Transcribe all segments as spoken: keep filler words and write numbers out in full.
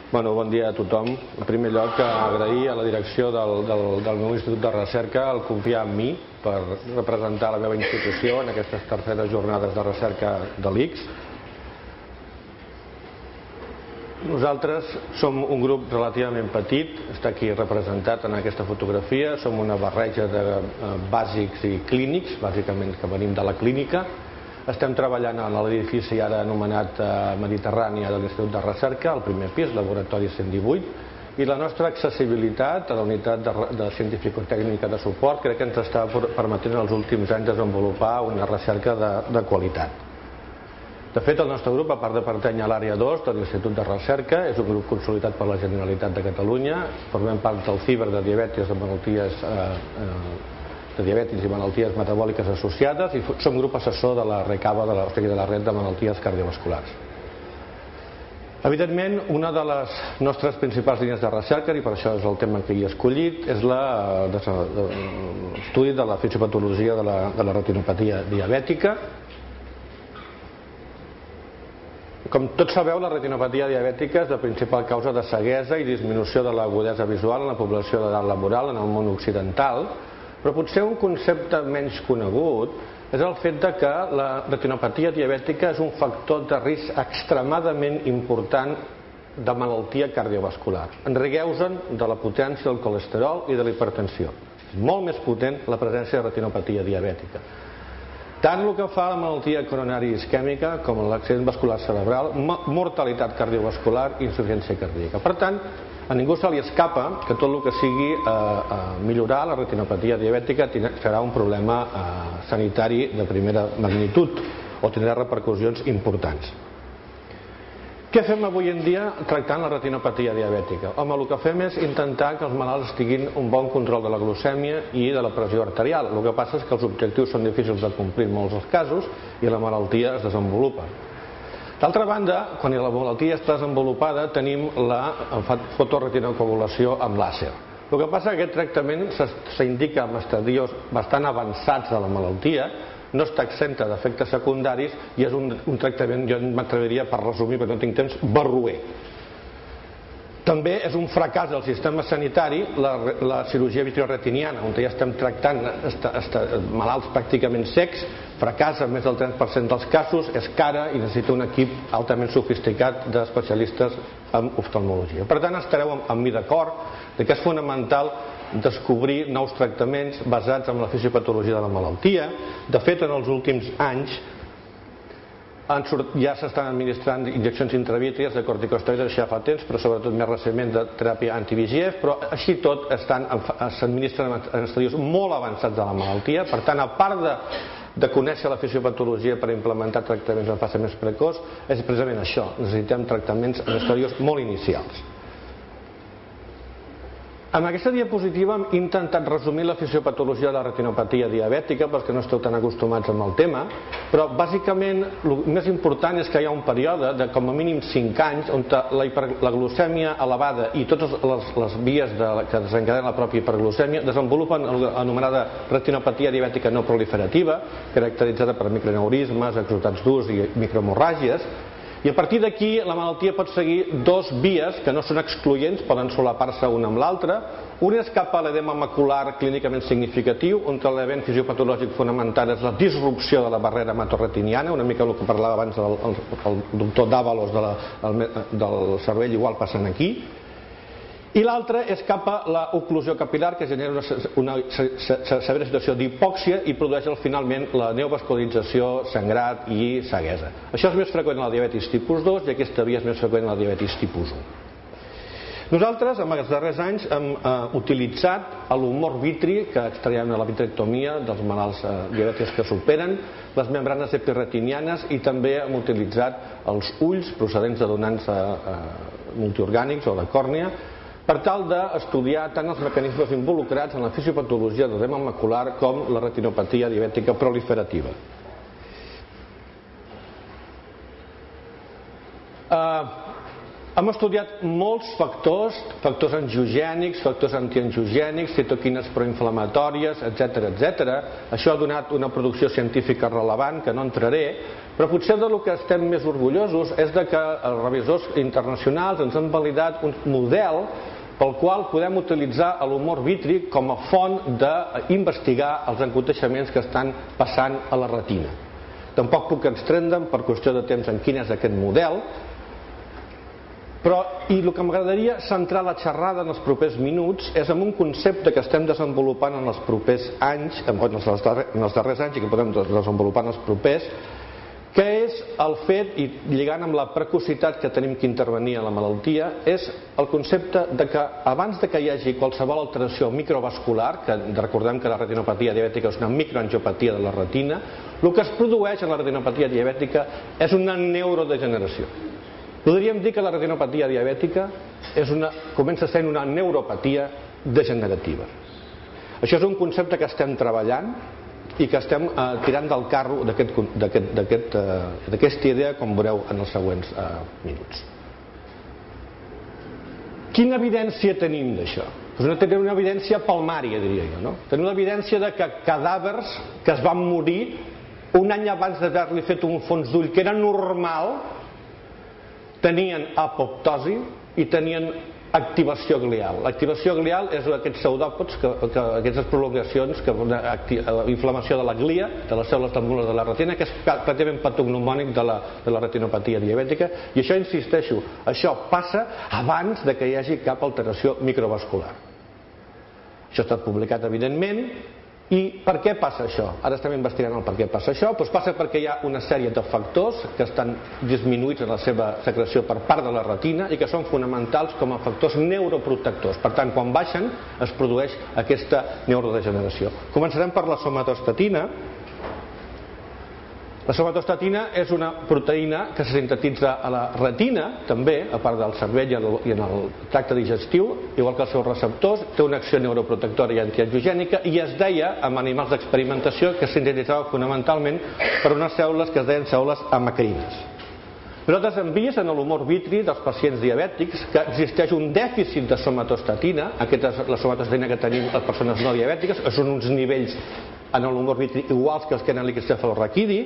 Bueno, bon dia a tothom. En primer lloc, agrair a la direcció del, del, del meu Institut de Recerca el confiar en mi per representar la meva institució en aquestes terceres jornades de recerca de l'I C S. Nosaltres som un grup relativament petit, està aquí representat en aquesta fotografia, som una barreja de bàsics i clínics, bàsicament que venim de la clínica. Estem treballant en l'edifici ara anomenat Mediterrània de l'Institut de Recerca, al primer pis, laboratori cent divuit, i la nostra accessibilitat a la unitat de, de científico-tècnica de suport crec que ens està permetent en els últims anys desenvolupar una recerca de, de qualitat. De fet, el nostre grup, a part de pertànyer a l'àrea dos de l'Institut de Recerca, és un grup consolidat per la Generalitat de Catalunya, formem part del ciber de diabetis de malalties eh, eh, de diabetis i malalties metabòliques associades i som grup assessor de la RECAVA, de la, o sigui, de la red de malalties cardiovasculars. Evidentment, una de les nostres principals línies de recerca, i per això és el tema que hi he escollit, és l'estudi de la fisiopatologia de la, de la retinopatia diabètica. Com tots sabeu, la retinopatia diabètica és la principal causa de ceguesa i disminució de l'agudesa visual en la població d'edat laboral en el món occidental, però potser un concepte menys conegut és el fet que la retinopatia diabètica és un factor de risc extremadament important de malaltia cardiovascular. Enrigueusen de la potència del colesterol i de la hipertensió. És molt més potent la presència de retinopatia diabètica. Tant el que fa a la malaltia coronària isquèmica com a l'accident vascular cerebral, mortalitat cardiovascular i insuficiència cardíaca. Per tant, a ningú se li escapa que tot el que sigui eh, eh, millorar la retinopatia diabètica serà un problema eh, sanitari de primera magnitud o tindrà repercussions importants. Què fem avui en dia tractant la retinopatia diabètica? Home, el que fem és intentar que els malalts tinguin un bon control de la glucèmia i de la pressió arterial. El que passa és que els objectius són difícils de complir en molts dels casos i la malaltia es desenvolupa. D'altra banda, quan la malaltia està desenvolupada, tenim la fotoretinocoagulació amb làser. El que passa és que aquest tractament s'indica en estadios bastant avançats de la malaltia, no està exenta d'efectes secundaris i és un, un tractament, jo m'atreviria per resumir perquè no tinc temps, barroer. També és un fracàs del sistema sanitari la, la cirurgia vitreoretiniana, on ja estem tractant esta, esta, malalts pràcticament secs, fracassa en més del trenta per cent dels casos, és cara i necessita un equip altament sofisticat d'especialistes en oftalmologia. Per tant, estareu amb, amb mi d'acord que és fonamental descobrir nous tractaments basats en la fisiopatologia de la malaltia. De fet, en els últims anys ja s'estan administrant injeccions intravítries de corticosteroides ja fa temps, però sobretot més recentment de teràpia anti-V E G F, però així tot s'administren en estadis molt avançats de la malaltia. Per tant, a part de, de conèixer la fisiopatologia per implementar tractaments en fase més precoç, és precisament això, necessitem tractaments en estadis molt inicials. En aquesta diapositiva hem intentat resumir la fisiopatologia de la retinopatia diabètica perquè no esteu tan acostumats amb el tema, però bàsicament el més important és que hi ha un període de com a mínim cinc anys on la, hiper, la glucèmia elevada i totes les, les vies de, que desencadenen la pròpia hiperglucèmia desenvolupen l'anomenada retinopatia diabètica no proliferativa, caracteritzada per microaneurismes, exotats durs i microhemorràgies. I a partir d'aquí la malaltia pot seguir dos vies que no són excloents, poden solapar-se una amb l'altra. Una és cap a l'edema macular clínicament significatiu, on l'event fisiopatològic fonamental és la disrupció de la barrera hematoretiniana, una mica el que parlava abans el, el, el doctor Dávalos de la, el, del cervell, igual passant aquí. I l'altra és cap a l'oclusió capil·lar, que genera una, una severa situació d'hipòxia i produeix finalment la neovascularització, sangrat i ceguesa. Això és més freqüent en la diabetis tipus dos i aquesta via és més freqüent en la diabetis tipus u. Nosaltres, en els darrers anys, hem eh, utilitzat l'humor vitri que extraiem a la vitrectomia dels malalts eh, diabètics que superen, les membranes epiretinianes i també hem utilitzat els ulls procedents de donants eh, eh, multiorgànics o de còrnia, per tal d'estudiar tant els mecanismes involucrats en la fisiopatologia de l'edema macular com la retinopatia diabètica proliferativa. Uh, Hem estudiat molts factors, factors angiogènics, factors antiangiogènics, citoquines proinflamatòries, etcètera, etcètera. Això ha donat una producció científica rellevant, que no entraré, però potser del que estem més orgullosos és de que els revisors internacionals ens han validat un model pel qual podem utilitzar l'humor vitri com a font d'investigar els aconteixements que estan passant a la retina. Tampoc puc estendre'm per qüestió de temps en quin és aquest model, però i el que m'agradaria centrar la xerrada en els propers minuts és en un concepte que estem desenvolupant en els propers anys, en els darrers anys i que podem desenvolupar en els propers, que és el fet, i lligant amb la precocitat que tenim que intervenir a la malaltia, és el concepte de que abans de que hi hagi qualsevol alteració microvascular, que recordem que la retinopatia diabètica és una microangiopatia de la retina, el que es produeix en la retinopatia diabètica és una neurodegeneració. Podríem dir que la retinopatia diabètica és una, comença sent una neuropatia degenerativa. Això és un concepte que estem treballant i que estem eh, tirant del carro d'aquesta idea, com veureu en els següents eh, minuts. Quina evidència tenim d'això? Pues tenim una evidència palmària, diria jo, no? Tenim l'evidència de que cadàvers que es van morir un any abans d'haver-li fet un fons d'ull que era normal tenien apoptosi i tenien activació glial. L'activació glial és aquests pseudòpods, que, que, aquestes prolongacions, que, inflamació de la glia, de les cèl·lules tendinoses de la retina, que és pràcticament patognomònic de la, de la retinopatia diabètica, i això, insisteixo, això passa abans de que hi hagi cap alteració microvascular. Això ha estat publicat, evidentment. I per què passa això? Ara estem investigant el per què passa això. Doncs passa perquè hi ha una sèrie de factors que estan disminuïts en la seva secreció per part de la retina i que són fonamentals com a factors neuroprotectors. Per tant, quan baixen es produeix aquesta neurodegeneració. Començarem per la somatostatina. La somatostatina és una proteïna que se sintetitza a la retina, també, a part del cervell i en el tracte digestiu, igual que els seus receptors, té una acció neuroprotectora i antiangiogènica, i es deia, amb animals d'experimentació, que sintetitzava fonamentalment per unes cèl·lules que es deien cèl·lules amacrines. Nosaltres hem vist en l'humor vitri dels pacients diabètics que existeix un dèficit de somatostatina. Aquesta és la somatostatina que tenim les persones no diabètiques, que són uns nivells en l'humor vitri iguals que els que en líquid cefalorraquidi.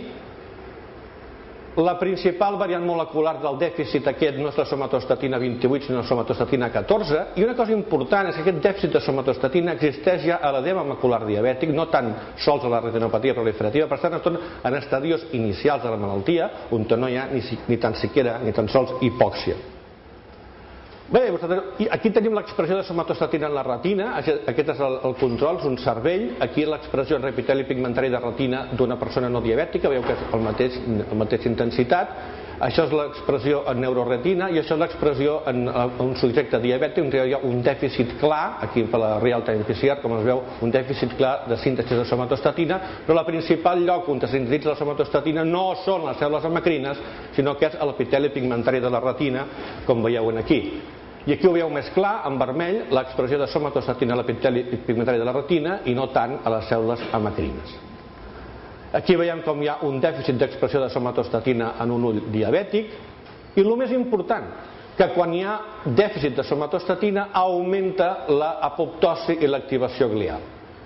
La principal variant molecular del dèficit aquest no és la somatostatina vint-i-vuit, sinó la somatostatina catorze, i una cosa important és que aquest dèficit de somatostatina existeix ja a l'edema macular diabètic, no tan sols a la retinopatia proliferativa, per tant en estadios inicials de la malaltia, on no hi ha ni, ni tan siquiera, ni tan sols hipòxia. Bé, aquí tenim l'expressió de somatostatina en la retina, aquest és el, el control, és un cervell, aquí l'expressió en epiteli pigmentari de retina d'una persona no diabètica, veieu que és el mateix, el mateix intensitat, això és l'expressió en neuroretina i això és l'expressió en, en un subjecte diabètic, on hi ha un dèficit clar, aquí per la real-time P C R, com es veu, un dèficit clar de síntesi de somatostatina, però la principal lloc on es sintetitza la somatostatina no són les cèl·lules amacrines, sinó que és l'epiteli pigmentari de la retina, com veieu aquí. I aquí ho veieu més clar, en vermell, l'expressió de somatostatina a l'epiteli pigmentari de la retina i no tant a les cèl·lules amacrines. Aquí veiem com hi ha un dèficit d'expressió de somatostatina en un ull diabètic i el més important, que quan hi ha dèficit de somatostatina augmenta l'apoptosi i l'activació glial.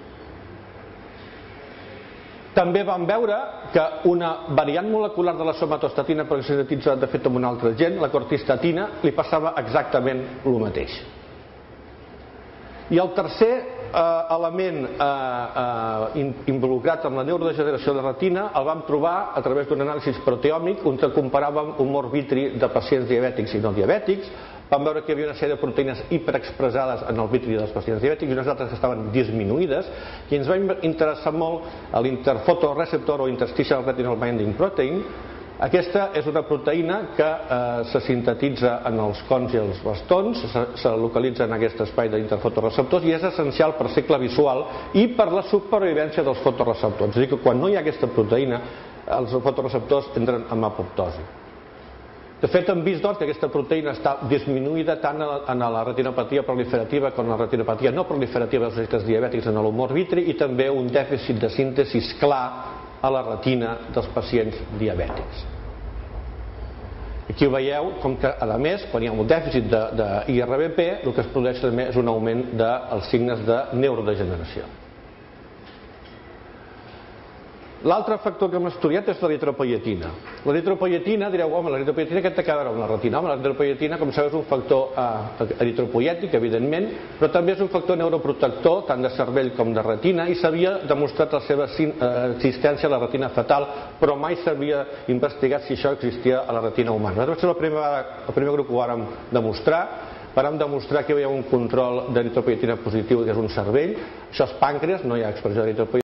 També vam veure que una variant molecular de la somatostatina, però que s'ha sintetitzat de fet amb un altre gen, la cortistatina, li passava exactament el mateix. I el tercer eh, element eh, eh, involucrat en la neurodegeneració de la retina el vam trobar a través d'un anàlisi proteòmic on comparàvem humor vitri de pacients diabètics i no diabètics. Vam veure que hi havia una sèrie de proteïnes hiperexpressades en el vitri dels pacients diabètics i unes altres que estaven disminuïdes, i ens va interessar molt l'interfotoreceptor o interstitial retinal binding protein. Aquesta és una proteïna que eh, se sintetitza en els cons i els bastons, se, se localitza en aquest espai d'interfotoreceptors i és essencial per cicle visual i per la supervivència dels fotoreceptors. És a dir, que quan no hi ha aquesta proteïna, els fotoreceptors entren en apoptosi. De fet, hem vist doncs, que aquesta proteïna està disminuïda tant en la retinopatia proliferativa com en la retinopatia no proliferativa dels subjectes diabètics en l'humor vitri i també un dèficit de síntesi clar a la retina dels pacients diabètics. Aquí veieu com que, a més, quan hi ha un dèficit d'I R B P, el que es produeix també és un augment dels signes de neurodegeneració. L'altre factor que hem estudiat és l'eritropoietina. L'eritropoietina, direu, home, l'eritropoietina què té a veure amb la retina? Home, l'eritropoietina, com sabeu, és un factor eritropoiètic, evidentment, però també és un factor neuroprotector, tant de cervell com de retina, i s'havia demostrat la seva existència a la retina fetal, però mai s'havia investigat si això existia a la retina humana. Va ser el primer grup que ho vàrem demostrar. Vàrem demostrar que hi havia un control d'eritropoietina positiu, que és un cervell. Això és pàncreas, no hi ha expressió d'eritropoietina.